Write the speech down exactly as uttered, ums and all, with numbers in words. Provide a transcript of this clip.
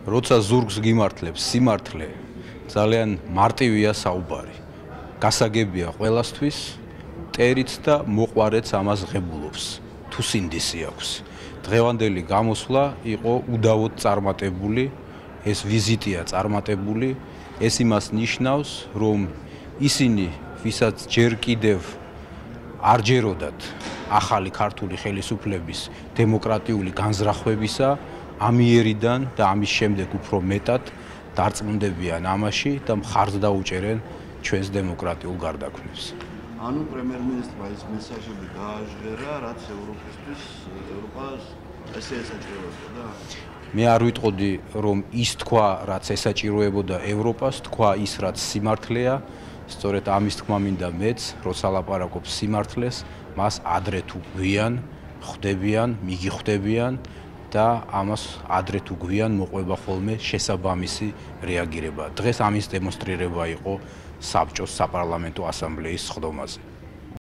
როცა ზურგს გიმართლებს სიმართლე, ძალიან მარტივია საუბარი. გასაგებია ყველასთვის, მტერიც და მოყვარეც ამას ღებულობს, თუ სინდისი აქვს. დღევანდელი გამოსვლა იყო უდავოდ წარმატებული, ეს ვიზიტია წარმატებული, ეს იმას ნიშნავს, რომ ისინი, ვისაც ჯერ კიდევ არ ჯეროდათ ახალი ქართული ხელისუფლების დემოკრატიული განზრახვებისა, ამიერიდან და ამის შემდეგ უფრო მეტად დარწმუნდებიან ამაში და მხარს დაუჭერენ ჩვენს დემოკრატიულ გარდაქმნებს. ანუ პრემიერ-მინისტრმა ის მესაჟები გააჟღერა, რაც ევროპისთვის, ევროპას ესე ესაჭიროებოდა? მე არ ვიტყოდი, რომ ის თქვა, რაც ესაჭიროებოდა ევროპას, თქვა ის, რაც სიმართლეა. სწორედ ამის თქმა მინდა მეც, როცა ლაპარაკობს სიმართლეს, მას ადრე თუ გვიან ხვდებიან, მიგიხვდებიან და ამას ადრე თუ გვიან მოყვება ხოლმე შესაბამისი რეაგირება. დღეს ამის დემონსტრირება იყო საბჭოს საპარლამენტო ასამბლეის სხდომაზე.